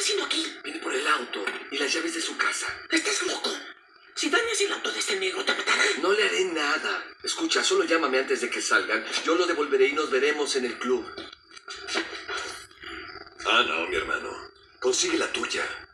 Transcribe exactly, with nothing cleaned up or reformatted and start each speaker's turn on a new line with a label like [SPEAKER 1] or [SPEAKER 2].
[SPEAKER 1] haciendo aquí?
[SPEAKER 2] Viene por el auto y las llaves de su casa.
[SPEAKER 1] ¿Estás loco? Si dañas el auto de este negro, te matará.
[SPEAKER 2] No le haré nada. Escucha, solo llámame antes de que salgan. Yo lo devolveré y nos veremos en el club.
[SPEAKER 3] Ah, no, mi hermano. Consigue la tuya.